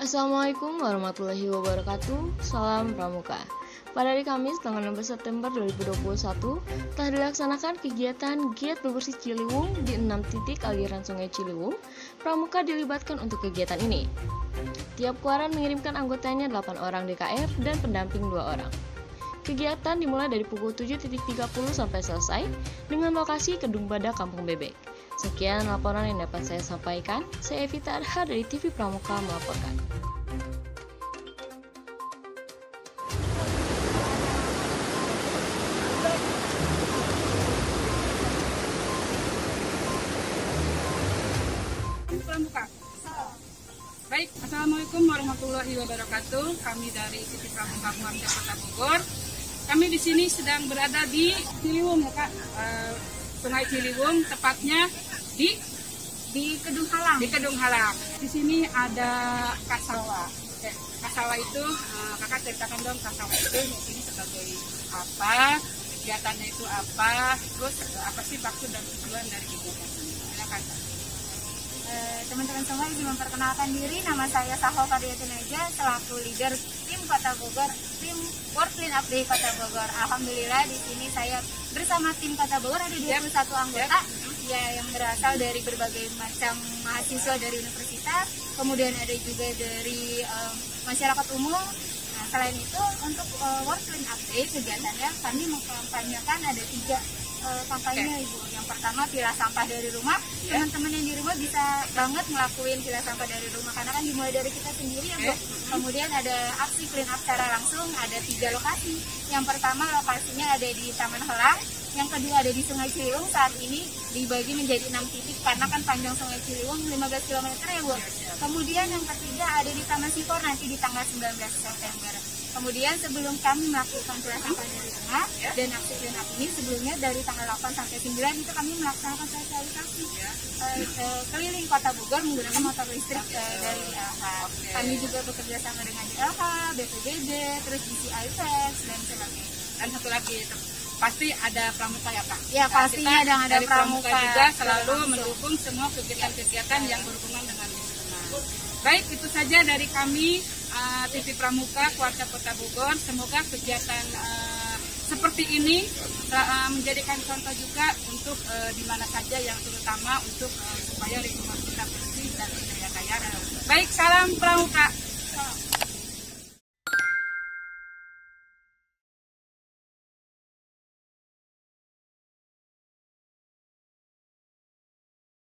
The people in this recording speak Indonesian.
Assalamualaikum warahmatullahi wabarakatuh. Salam Pramuka. Pada hari Kamis tanggal 16 September 2021 telah dilaksanakan kegiatan Giat Bebersih Ciliwung di 6 titik aliran Sungai Ciliwung. Pramuka dilibatkan untuk kegiatan ini. Tiap kuaran mengirimkan anggotanya 8 orang DKR dan pendamping 2 orang. Kegiatan dimulai dari pukul 7.30 sampai selesai dengan lokasi Kedung Badak Kampung Bebek. Sekian laporan yang dapat saya sampaikan. Saya Evita Arha dari TV Pramuka melaporkan. Pramuka. Baik, Assalamualaikum warahmatullahi wabarakatuh. Kami dari TV Pramuka Muhammadiyah Kota Bogor. Kami di sini sedang berada di Ciliwung, ya Kak. Sungai Ciliwung, tepatnya di Kedung Halang. Di Kedung Halang. Di sini ada Kasawa. Kasawa itu, Kakak ceritakan dong Kasawa itu ini sebagai apa, kegiatannya itu apa, terus apa sih maksud dan tujuan dari kegiatan ini? Silakan. Teman-teman semua izin memperkenalkan diri, nama saya Saho Karyatineja selaku leader tim Kota Bogor, tim World Clean Up Day Kota Bogor. Alhamdulillah di sini saya bersama tim Kota Bogor ada 21 anggota ya yang berasal dari berbagai macam mahasiswa dari universitas, kemudian ada juga dari masyarakat umum. Nah, selain itu untuk World Clean Up Day kegiatannya kami mengkampanyekan ada 3 kampanye Ibu. Yang pertama pilah sampah dari rumah. Teman-teman yang di rumah bisa banget ngelakuin pilah sampah dari rumah karena kan dimulai dari kita sendiri ya Bu. Kemudian ada aksi clean up secara langsung, ada 3 lokasi. Yang pertama lokasinya ada di Taman Helang, yang kedua ada di Sungai Ciliwung. Saat ini dibagi menjadi 6 titik karena kan panjang Sungai Ciliwung 15 km ya Bu. Kemudian yang ketiga ada di Taman Sikor nanti di tanggal 19 September. Kemudian sebelum kami melakukan pilah sampah dari rumah dan aksi clean up ini, sebelumnya dari tanggal 8 sampai 9 itu kami melaksanakan sosialisasi keliling Kota Bogor menggunakan motor listrik dari ILH. Kami juga bekerja sama dengan ILH, BPBD, terus DCI Fest dan sebagainya. Dan satu lagi pasti ada Pramuka ya Pak? Ya pastinya ada Pramuka juga selalu mendukung semua kegiatan-kegiatan yang berhubungan dengan lingkungan. Baik, itu saja dari kami TV Pramuka Kuarta Kota Bogor. Semoga kegiatan seperti ini menjadikan contoh juga untuk di mana saja, yang terutama untuk supaya lingkungan kita bersih dan berjaya kaya. Baik, salam Pramuka.